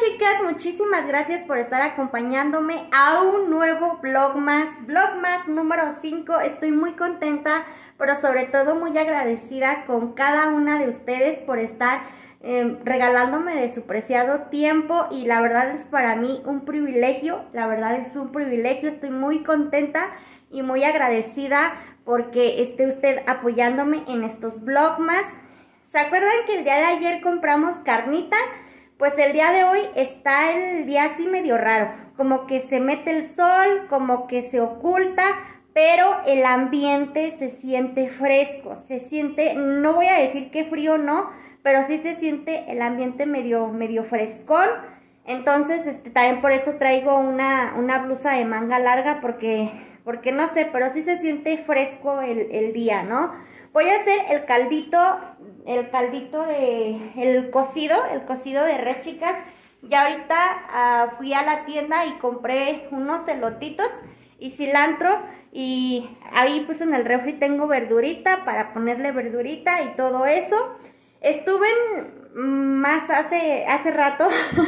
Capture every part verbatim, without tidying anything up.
chicas, muchísimas gracias por estar acompañándome a un nuevo Vlogmas, Vlogmas número cinco. Estoy muy contenta, pero sobre todo muy agradecida con cada una de ustedes por estar eh, regalándome de su preciado tiempo, y la verdad es para mí un privilegio, la verdad es un privilegio. Estoy muy contenta y muy agradecida porque esté usted apoyándome en estos Vlogmas. ¿Se acuerdan que el día de ayer compramos carnita? Pues el día de hoy está el día así medio raro, como que se mete el sol, como que se oculta, pero el ambiente se siente fresco, se siente, no voy a decir que frío no, pero sí se siente el ambiente medio, medio frescón. Entonces, este, también por eso traigo una, una blusa de manga larga, porque, porque no sé, pero sí se siente fresco el, el día, ¿no? Voy a hacer el caldito, el caldito de, el cocido, el cocido de res, chicas. Ya ahorita uh, fui a la tienda y compré unos elotitos y cilantro, y ahí pues en el refri tengo verdurita para ponerle verdurita y todo eso. Estuve en, más hace, hace rato,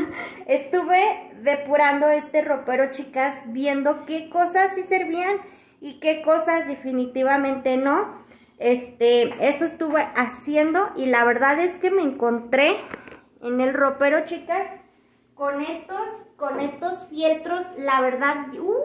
estuve depurando este ropero, chicas, viendo qué cosas sí servían y qué cosas definitivamente no. Este, eso estuve haciendo, y la verdad es que me encontré en el ropero, chicas, con estos, con estos fieltros. La verdad, uh,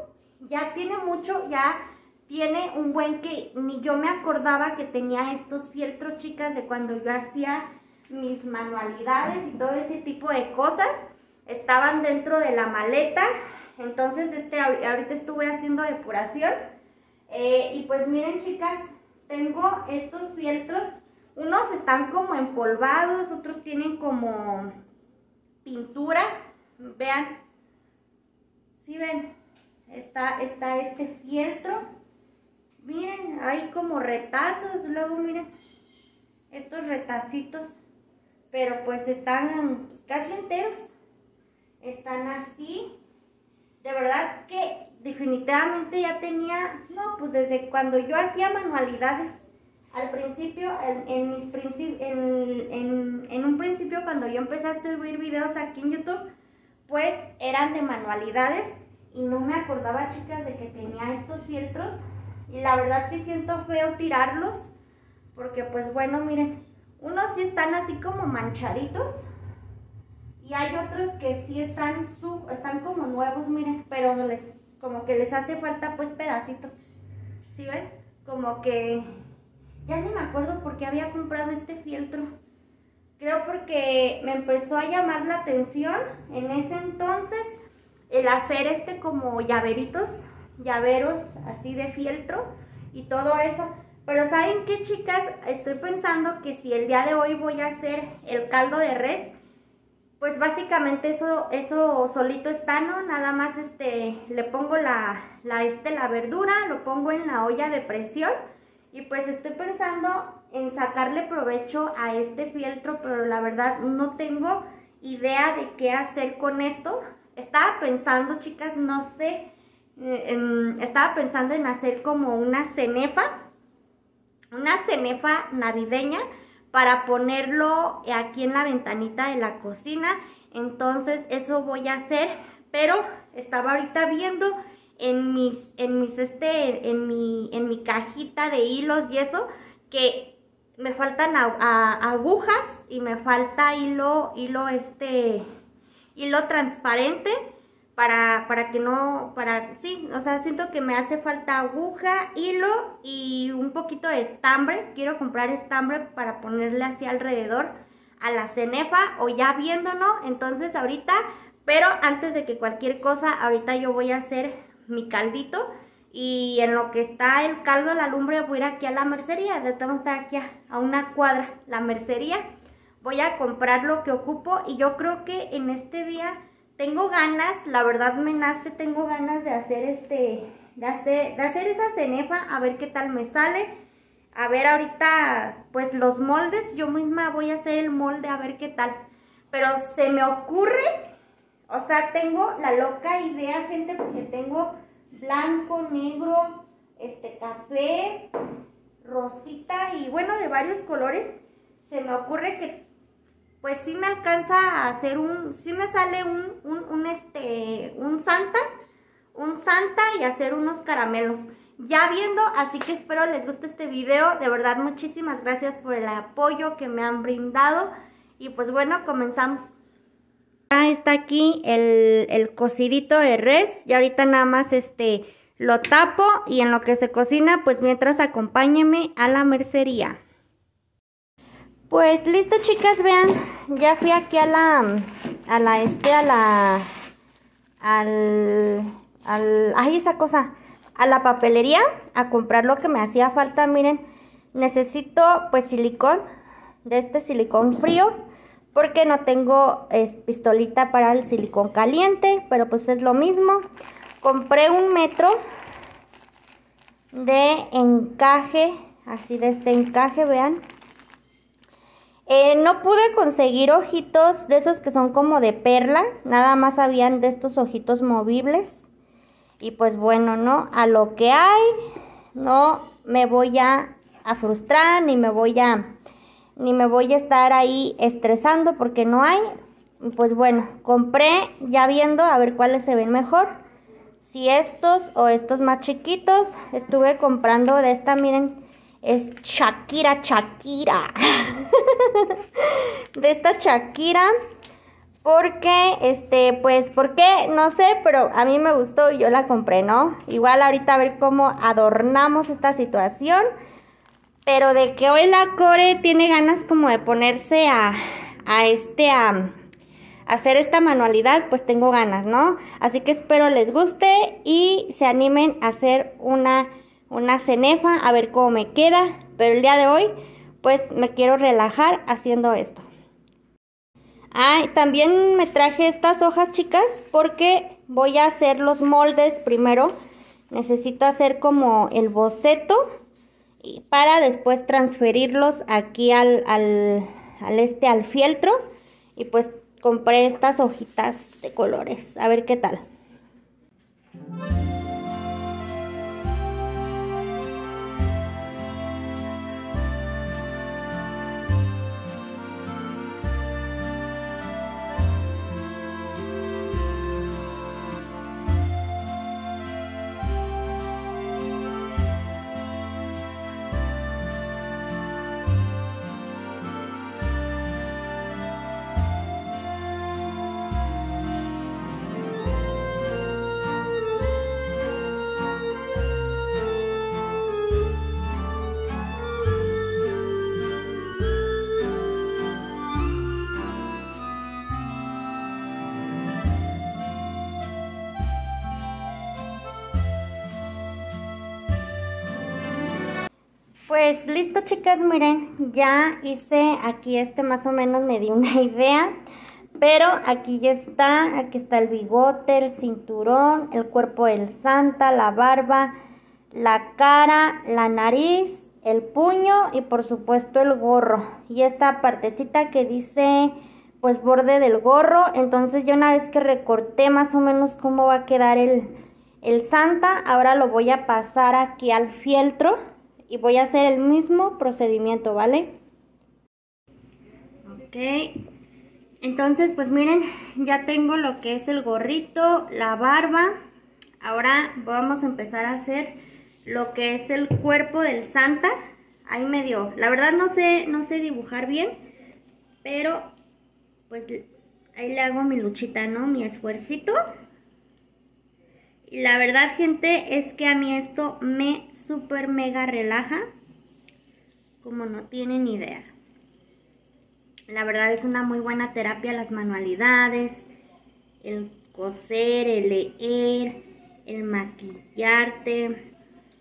ya tiene mucho, ya tiene un buen que ni yo me acordaba que tenía estos fieltros, chicas, de cuando yo hacía mis manualidades y todo ese tipo de cosas. Estaban dentro de la maleta, entonces este, ahorita estuve haciendo depuración, eh, y pues miren, chicas, tengo estos fieltros. Unos están como empolvados, otros tienen como pintura. Vean, ¿sí ven? Está, está este fieltro. Miren, hay como retazos. Luego miren, estos retacitos, pero pues están casi enteros. Están así. De verdad que definitivamente ya tenía, no, pues desde cuando yo hacía manualidades, al principio, en, en mis princip en, en, en un principio cuando yo empecé a subir videos aquí en YouTube, pues eran de manualidades, y no me acordaba, chicas, de que tenía estos fieltros, y la verdad sí siento feo tirarlos, porque pues bueno, miren, unos sí están así como manchaditos, y hay otros que sí están, sub, están como nuevos, miren, pero les, como que les hace falta pues pedacitos, ¿sí ven? Como que, ya ni me acuerdo por qué había comprado este fieltro. Creo porque me empezó a llamar la atención en ese entonces el hacer este como llaveritos, llaveros así de fieltro y todo eso. Pero ¿saben qué, chicas? Estoy pensando que si el día de hoy voy a hacer el caldo de res, pues básicamente eso, eso solito está, ¿no? Nada más este, le pongo la, la, este, la verdura, lo pongo en la olla de presión, y pues estoy pensando en sacarle provecho a este fieltro, pero la verdad no tengo idea de qué hacer con esto. Estaba pensando, chicas, no sé, eh, en, estaba pensando en hacer como una cenefa, una cenefa navideña, para ponerlo aquí en la ventanita de la cocina. Entonces eso voy a hacer, pero estaba ahorita viendo en mis, en mis, este, en mi, en mi cajita de hilos y eso, que me faltan a, a, agujas, y me falta hilo, hilo este, hilo transparente, para, para que no, para, sí, o sea, siento que me hace falta aguja, hilo y un poquito de estambre. Quiero comprar estambre para ponerle así alrededor a la cenefa, o ya viendo, ¿no? Entonces ahorita, pero antes de que cualquier cosa, ahorita yo voy a hacer mi caldito, y en lo que está el caldo, la lumbre, voy a ir aquí a la mercería. De todos estar aquí a, a una cuadra, la mercería. Voy a comprar lo que ocupo, y yo creo que en este día tengo ganas, la verdad me nace, tengo ganas de hacer este, de hacer, de hacer esa cenefa, a ver qué tal me sale. A ver ahorita, pues los moldes, yo misma voy a hacer el molde, a ver qué tal. Pero se me ocurre, o sea, tengo la loca idea, gente, porque tengo blanco, negro, este, café, rosita y bueno, de varios colores. Se me ocurre que pues sí me alcanza a hacer un, sí me sale un, un, un este, un Santa, un Santa y hacer unos caramelos. Ya viendo, así que espero les guste este video. De verdad, muchísimas gracias por el apoyo que me han brindado. Y pues bueno, comenzamos. Ya está aquí el, el cocidito de res. Y ahorita nada más este lo tapo. Y en lo que se cocina, pues mientras acompáñenme a la mercería. Pues listo, chicas, vean. Ya fui aquí a la, a la este, a la, al, al, ay, esa cosa. A la papelería a comprar lo que me hacía falta. Miren, necesito pues silicón, de este silicón frío, porque no tengo es, pistolita para el silicón caliente, pero pues es lo mismo. Compré un metro de encaje, así de este encaje, vean. Eh, no pude conseguir ojitos de esos que son como de perla, nada más habían de estos ojitos movibles. Y pues bueno, ¿no? A lo que hay, no me voy a, a frustrar, ni me voy a, ni me voy a estar ahí estresando porque no hay. Pues bueno, compré ya viendo a ver cuáles se ven mejor. Si estos o estos más chiquitos. Estuve comprando de esta, miren, es Shakira, Shakira. De esta Shakira. Porque, este, pues, ¿por qué? No sé, pero a mí me gustó y yo la compré, ¿no? Igual ahorita a ver cómo adornamos esta situación. Pero de que hoy la Core tiene ganas como de ponerse a, a este, a, a hacer esta manualidad, pues tengo ganas, ¿no? Así que espero les guste y se animen a hacer una, una cenefa, a ver cómo me queda. Pero el día de hoy, pues, me quiero relajar haciendo esto. Ah, también me traje estas hojas, chicas, porque voy a hacer los moldes primero. Necesito hacer como el boceto y para después transferirlos aquí al, al, al este, al fieltro. Y pues compré estas hojitas de colores. A ver qué tal. Pues listo, chicas, miren, ya hice aquí este, más o menos me di una idea, pero aquí ya está, aquí está el bigote, el cinturón, el cuerpo del Santa, la barba, la cara, la nariz, el puño y por supuesto el gorro. Y esta partecita que dice pues borde del gorro. Entonces ya una vez que recorté más o menos cómo va a quedar el, el Santa, ahora lo voy a pasar aquí al fieltro. Y voy a hacer el mismo procedimiento, ¿vale? Ok. Entonces, pues miren, ya tengo lo que es el gorrito, la barba. Ahora vamos a empezar a hacer lo que es el cuerpo del Santa. Ahí medio, la verdad no sé, no sé dibujar bien, pero pues ahí le hago mi luchita, ¿no? Mi esfuercito. Y la verdad, gente, es que a mí esto me súper mega relaja, como no tienen idea. La verdad es una muy buena terapia las manualidades, el coser, el leer, el maquillarte.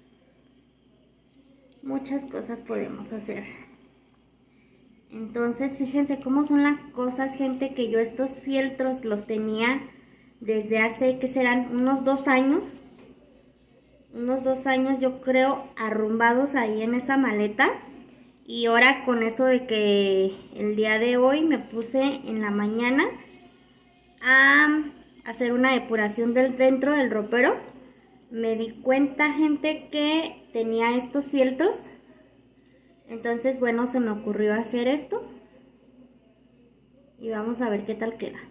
Muchas cosas podemos hacer. Entonces, fíjense cómo son las cosas, gente, que yo estos fieltros los tenía desde hace, que serán unos dos años. Unos dos años yo creo arrumbados ahí en esa maleta. Y ahora con eso de que el día de hoy me puse en la mañana a hacer una depuración del dentro del ropero, me di cuenta, gente, que tenía estos fieltros. Entonces, bueno, se me ocurrió hacer esto. y vamos a ver qué tal queda.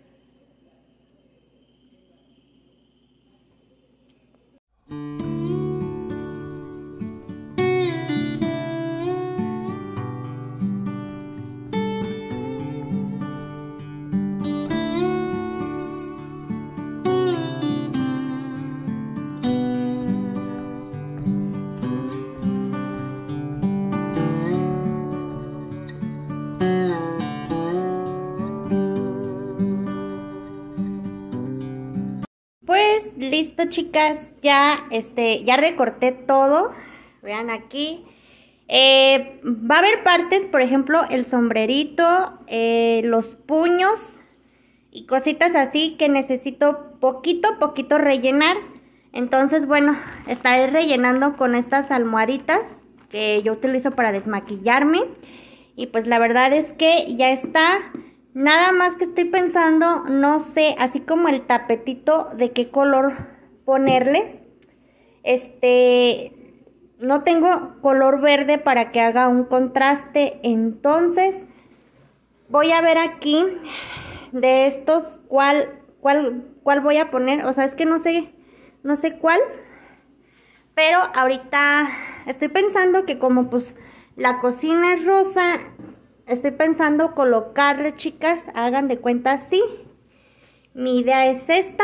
Pues listo, chicas, ya este ya recorté todo. Vean aquí. Eh, va a haber partes, por ejemplo, el sombrerito, eh, los puños y cositas así que necesito poquito, poquito rellenar. Entonces, bueno, estaré rellenando con estas almohaditas que yo utilizo para desmaquillarme. Y pues la verdad es que ya está. Nada más que estoy pensando, no sé, así como el tapetito, de qué color ponerle. Este, no tengo color verde para que haga un contraste. Entonces, voy a ver aquí de estos cuál, cuál, cuál voy a poner. O sea, es que no sé, no sé cuál. Pero ahorita estoy pensando que como pues la cocina es rosa, estoy pensando colocarle, chicas, hagan de cuenta así. Mi idea es esta.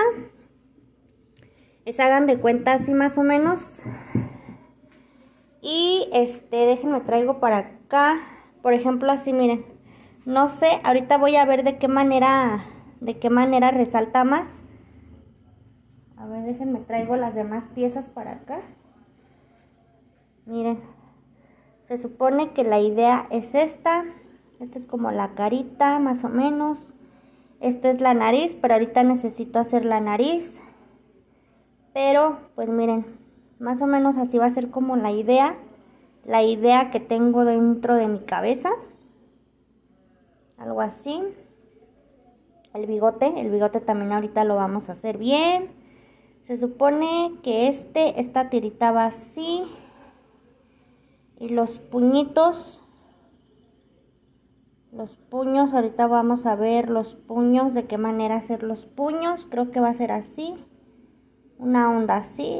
Es hagan de cuenta así más o menos. Y este, déjenme traigo para acá. Por ejemplo, así, miren. No sé, ahorita voy a ver de qué manera, de qué manera resalta más. A ver, déjenme traigo las demás piezas para acá. Miren. Se supone que la idea es esta. Esta es como la carita, más o menos. Esta es la nariz, pero ahorita necesito hacer la nariz. Pero, pues miren, más o menos así va a ser como la idea. La idea que tengo dentro de mi cabeza. Algo así. El bigote, el bigote también ahorita lo vamos a hacer bien. Se supone que este, esta tirita va así. Y los puñitos... Los puños, ahorita vamos a ver los puños, de qué manera hacer los puños. Creo que va a ser así. Una onda así.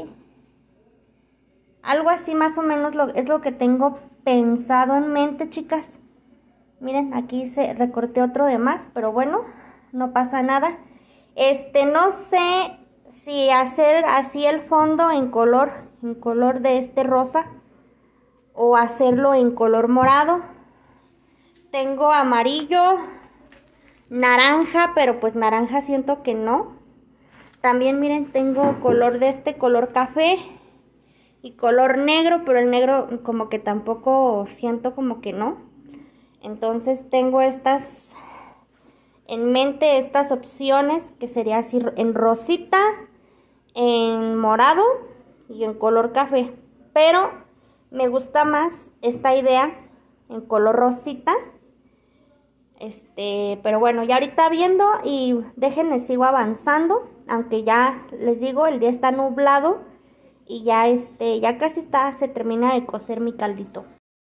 Algo así más o menos lo, es lo que tengo pensado en mente, chicas. Miren, aquí se recorté otro de más, pero bueno, no pasa nada. Este, no sé si hacer así el fondo en color, en color de este rosa. O hacerlo en color morado. Tengo amarillo, naranja, pero pues naranja siento que no. También miren, tengo color de este, color café y color negro, pero el negro como que tampoco siento como que no. Entonces tengo estas en mente, estas opciones que sería así en rosita, en morado y en color café. Pero me gusta más esta idea en color rosita. Este, pero bueno, ya ahorita viendo y déjenme sigo avanzando, aunque ya les digo, el día está nublado y ya este, ya casi está, se termina de cocer mi caldito.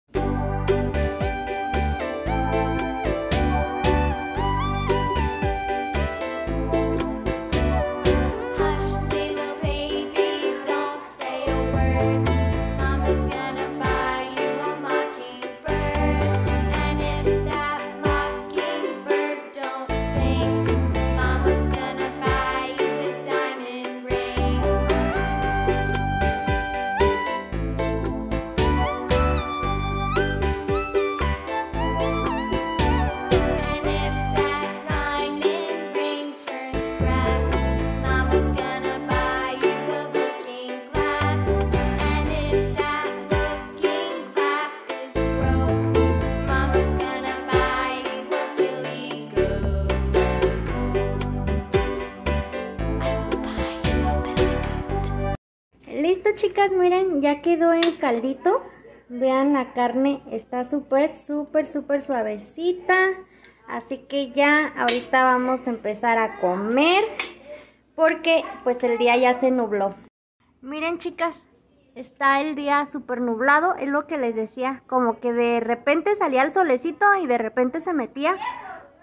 Listo, chicas, miren, ya quedó el caldito. Vean, la carne está súper, súper, súper suavecita. Así que ya ahorita vamos a empezar a comer, porque pues el día ya se nubló. Miren, chicas, está el día súper nublado. Es lo que les decía, como que de repente salía el solecito y de repente se metía.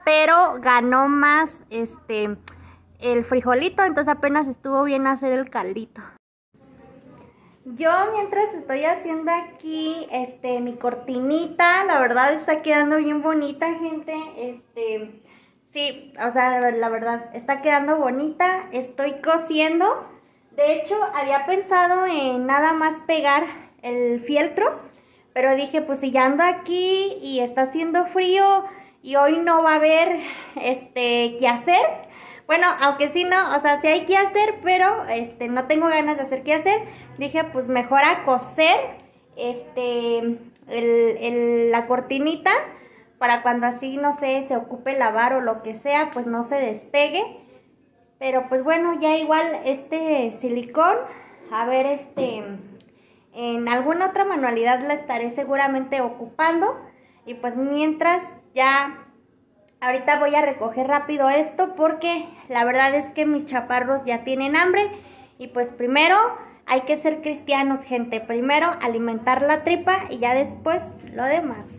pero ganó más este el frijolito, entonces apenas estuvo bien hacer el caldito. Yo mientras estoy haciendo aquí este mi cortinita, la verdad está quedando bien bonita, gente. Este sí, o sea, la verdad está quedando bonita. Estoy cosiendo. De hecho, había pensado en nada más pegar el fieltro, pero dije, pues si ya ando aquí y está haciendo frío y hoy no va a haber este qué hacer. Bueno, aunque sí no, o sea, sí hay que hacer, pero este no tengo ganas de hacer qué hacer. Dije, pues mejor a coser este el, el, la cortinita para cuando así, no sé, se ocupe lavar o lo que sea, pues no se despegue. Pero pues bueno, ya igual este silicón, a ver, este, en alguna otra manualidad la estaré seguramente ocupando. Y pues mientras ya, ahorita voy a recoger rápido esto porque la verdad es que mis chaparros ya tienen hambre. Y pues primero hay que ser cristianos, gente. Primero alimentar la tripa y ya después lo demás.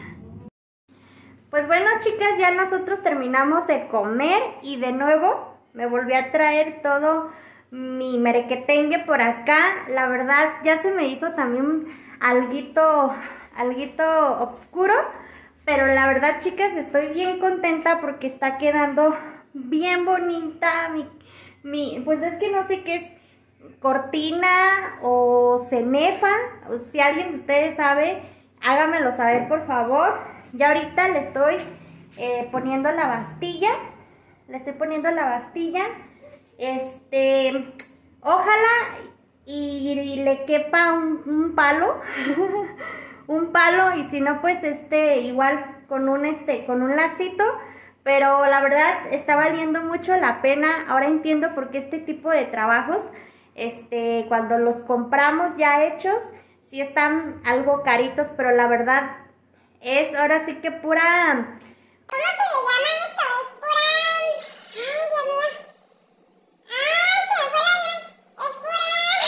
Pues bueno, chicas, ya nosotros terminamos de comer y de nuevo me volví a traer todo mi merequetengue por acá. La verdad ya se me hizo también alguito, alguito oscuro. Pero la verdad, chicas, estoy bien contenta porque está quedando bien bonita. Mi, mi, pues es que no sé qué es, cortina o cenefa. O si alguien de ustedes sabe, háganmelo saber, por favor. Ya ahorita le estoy eh, poniendo la bastilla. Le estoy poniendo la bastilla. Este, ojalá y, y le quepa un, un palo. un palo, y si no, pues este, igual con un este, con un lacito. Pero la verdad está valiendo mucho la pena. Ahora entiendo por qué este tipo de trabajos, este, cuando los compramos ya hechos, sí están algo caritos, pero la verdad es ahora sí que pura... ¿Cómo se le llama eso? Es pura... Ay, Dios mío. Ay, se me fue la bien. Es pura...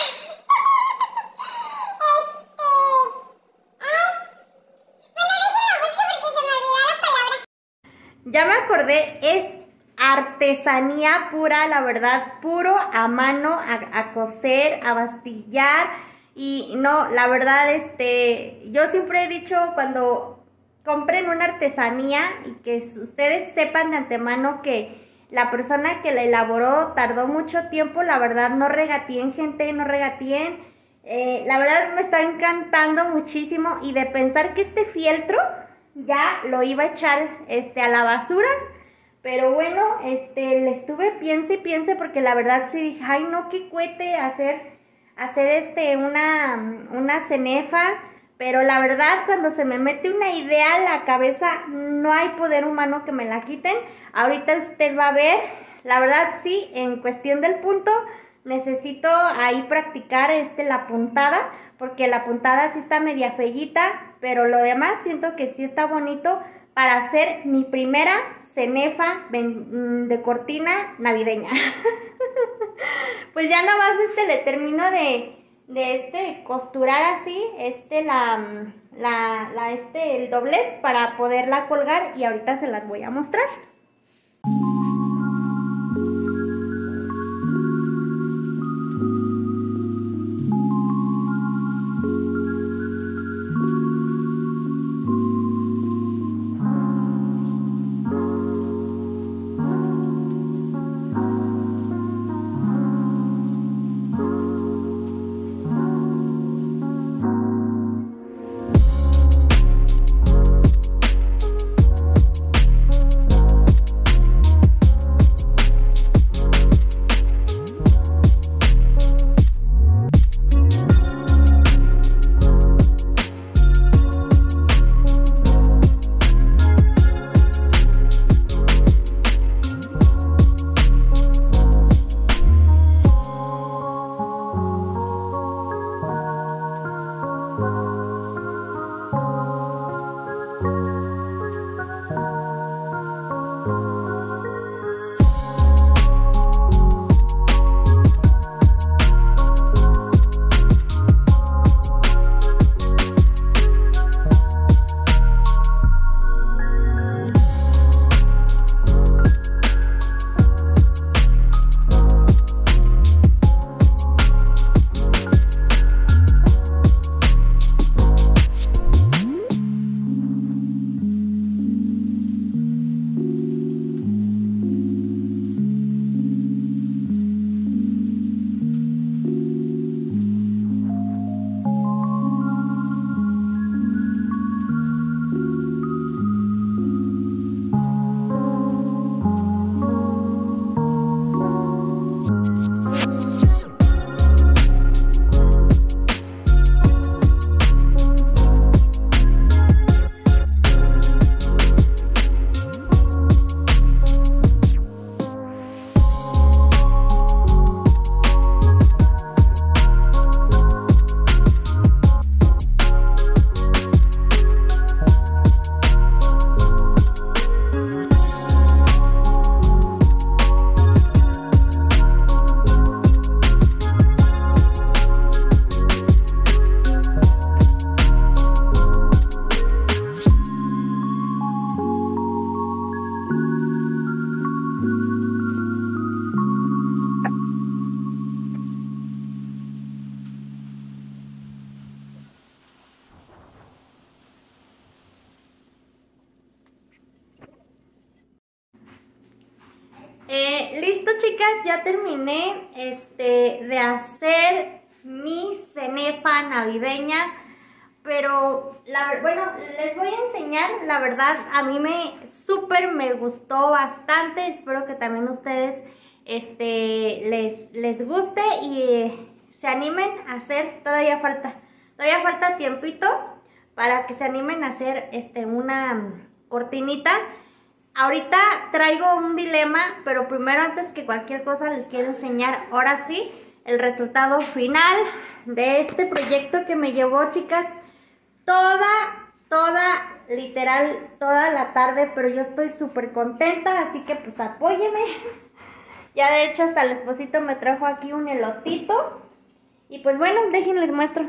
este... Ay. Bueno, déjenlo busco porque se me olvidó la palabra. Ya me acordé, es artesanía pura, la verdad, puro a mano, a, a coser, a bastillar. Y no, la verdad, este, yo siempre he dicho, cuando compren una artesanía y que ustedes sepan de antemano que la persona que la elaboró tardó mucho tiempo, la verdad, no regateen, gente, no regateen. Eh, la verdad me está encantando muchísimo, y de pensar que este fieltro ya lo iba a echar este, a la basura. Pero bueno, este, le estuve piense y piense porque la verdad sí dije, ay no, qué cuete hacer, hacer este, una, una cenefa. Pero la verdad, cuando se me mete una idea en la cabeza, no hay poder humano que me la quiten. Ahorita usted va a ver, la verdad sí, en cuestión del punto, necesito ahí practicar este, la puntada, porque la puntada sí está media fellita, pero lo demás siento que sí está bonito para hacer mi primera cenefa de cortina navideña. Pues ya nomás este le termino de... de este costurar así este la, la, la este el doblez para poderla colgar, y ahorita se las voy a mostrar. Eh, listo, chicas, ya terminé este, de hacer mi cenefa navideña. Pero, la, bueno, les voy a enseñar, la verdad, a mí me súper me gustó bastante. Espero que también a ustedes este, les, les guste y eh, se animen a hacer. Todavía falta, todavía falta tiempito para que se animen a hacer este, una um, cortinita. Ahorita traigo un dilema, pero primero, antes que cualquier cosa, les quiero enseñar, ahora sí, el resultado final de este proyecto que me llevó, chicas, toda, toda, literal, toda la tarde, pero yo estoy súper contenta, así que pues apóyeme. Ya de hecho hasta el esposito me trajo aquí un elotito. Y pues bueno, déjenles muestro.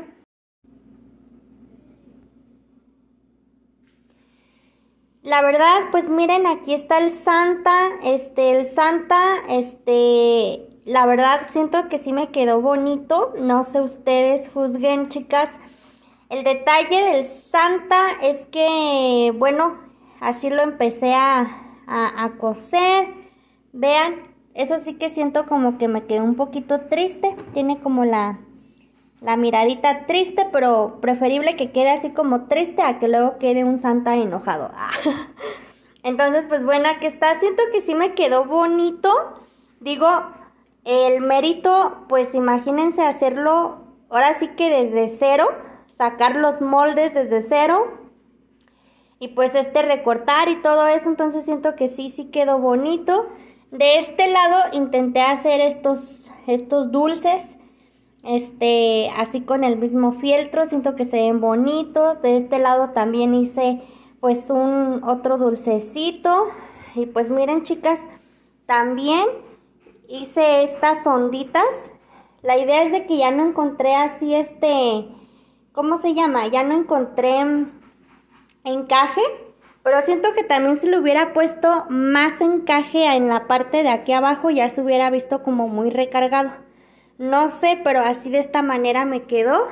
La verdad, pues miren, aquí está el Santa, este, el Santa, este, la verdad siento que sí me quedó bonito, no sé ustedes, juzguen, chicas. El detalle del Santa es que, bueno, así lo empecé a, a, a coser. Vean, eso sí que siento como que me quedó un poquito triste. Tiene como la, la miradita triste, pero preferible que quede así como triste a que luego quede un Santa enojado. Entonces, pues bueno, aquí está. Siento que sí me quedó bonito. Digo, el mérito, pues imagínense hacerlo ahora sí que desde cero. Sacar los moldes desde cero y pues este recortar y todo eso, entonces siento que sí, sí quedó bonito. De este lado intenté hacer estos, estos dulces, este, así con el mismo fieltro, siento que se ven bonitos. De este lado también hice pues un otro dulcecito y pues miren, chicas, también hice estas onditas. La idea es de que ya no encontré así este... ¿cómo se llama? Ya no encontré encaje, pero siento que también si le hubiera puesto más encaje en la parte de aquí abajo ya se hubiera visto como muy recargado. No sé, pero así de esta manera me quedó.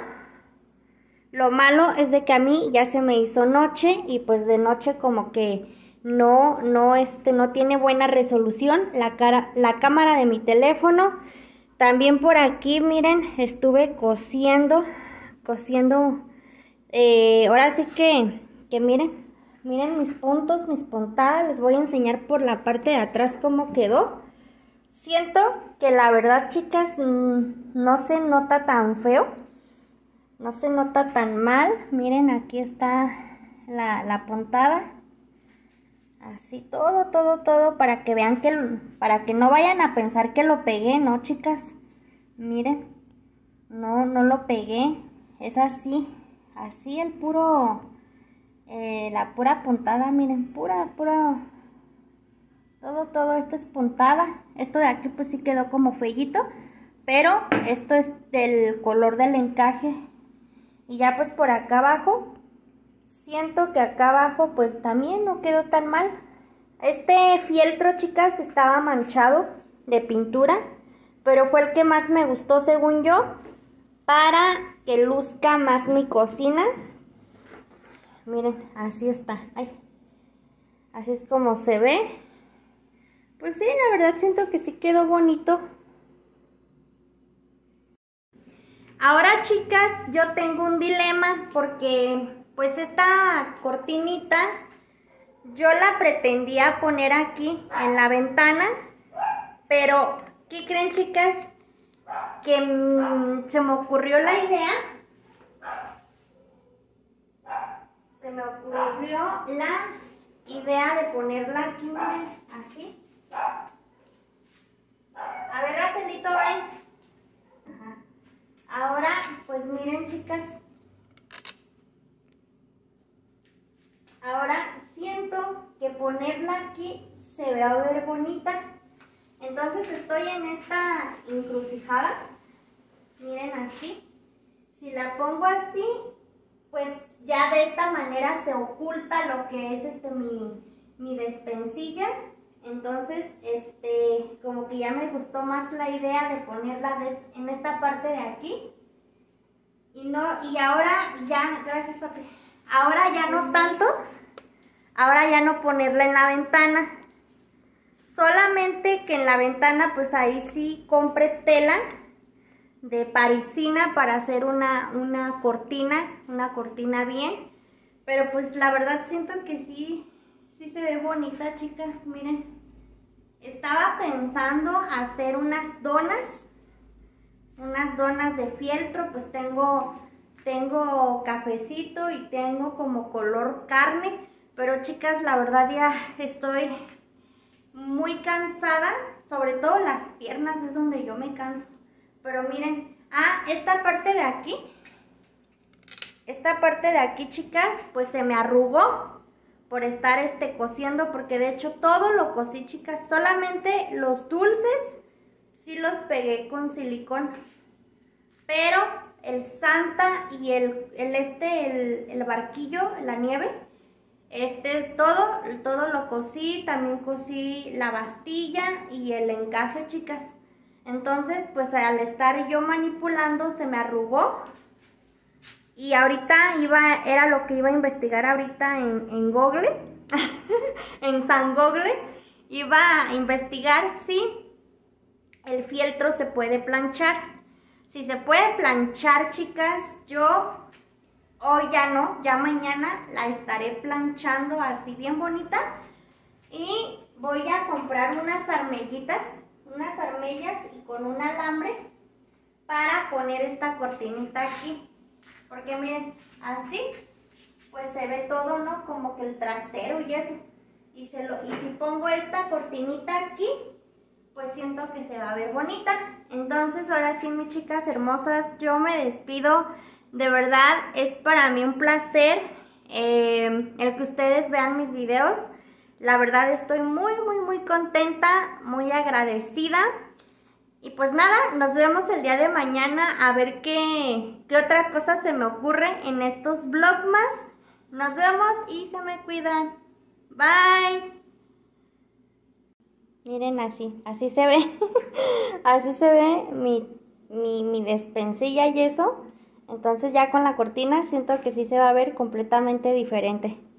Lo malo es de que a mí ya se me hizo noche y pues de noche como que no, no, este, no tiene buena resolución la, cara, la cámara de mi teléfono. También por aquí, miren, estuve cosiendo. cosiendo, eh, ahora sí que, que miren, miren mis puntos, mis puntadas, les voy a enseñar por la parte de atrás cómo quedó. Siento que la verdad, chicas, no se nota tan feo, no se nota tan mal. Miren, aquí está la, la puntada, así todo, todo, todo, para que vean que, para que no vayan a pensar que lo pegué, ¿no, chicas? Miren, no, no lo pegué. Es así, así el puro, eh, la pura puntada, miren, pura, pura, todo, todo esto es puntada. Esto de aquí pues sí quedó como feíto, pero esto es del color del encaje. Y ya pues por acá abajo, siento que acá abajo pues también no quedó tan mal. Este fieltro, chicas, estaba manchado de pintura, pero fue el que más me gustó según yo, para que luzca más mi cocina. Miren, así está. Ay, así es como se ve. Pues sí, la verdad siento que sí quedó bonito. Ahora, chicas, yo tengo un dilema porque pues esta cortinita yo la pretendía poner aquí en la ventana, pero ¿qué creen, chicas? Que mmm, se me ocurrió la idea, se me ocurrió la idea de ponerla aquí, miren, así. A ver, Racelito, ven. Ajá. Ahora, pues miren, chicas, ahora siento que ponerla aquí se va a ver bonita. Entonces estoy en esta encrucijada. Miren, así. Si la pongo así, pues ya de esta manera se oculta lo que es este mi, mi despensilla. Entonces, este, como que ya me gustó más la idea de ponerla de, en esta parte de aquí. Y no, y ahora ya, gracias papi. Ahora ya no tanto. Ahora ya no ponerla en la ventana, Solamente que en la ventana pues ahí sí compré tela de parisina para hacer una, una cortina, una cortina bien. Pero pues la verdad siento que sí, sí se ve bonita, chicas, miren. Estaba pensando hacer unas donas, unas donas de fieltro, pues tengo, tengo cafecito y tengo como color carne. Pero chicas, la verdad ya estoy muy cansada, sobre todo las piernas es donde yo me canso. Pero miren, ah, esta parte de aquí, esta parte de aquí, chicas, pues se me arrugó por estar este cosiendo, porque de hecho todo lo cosí, chicas, solamente los dulces sí los pegué con silicón, pero el Santa y el, el este, el, el barquillo, la nieve, este, todo, todo lo cosí, también cosí la bastilla y el encaje, chicas. Entonces, pues al estar yo manipulando se me arrugó. Y ahorita iba, era lo que iba a investigar ahorita en, en Google, en San Google. Iba a investigar si el fieltro se puede planchar. Si se puede planchar, chicas, yo hoy ya no, ya mañana la estaré planchando así bien bonita. Y voy a comprar unas armellitas, unas armellas y con un alambre para poner esta cortinita aquí. Porque miren, así pues se ve todo, ¿no? Como que el trastero y eso. Y, se lo, y si pongo esta cortinita aquí, pues siento que se va a ver bonita. Entonces ahora sí, mis chicas hermosas, yo me despido. De verdad es para mí un placer eh, el que ustedes vean mis videos. La verdad estoy muy, muy, muy contenta, muy agradecida. Y pues nada, nos vemos el día de mañana a ver qué, qué otra cosa se me ocurre en estos vlogmas. Nos vemos y se me cuidan. Bye. Miren así, así se ve. Así se ve mi, mi, mi despensilla y eso. Entonces ya con la cortina siento que sí se va a ver completamente diferente.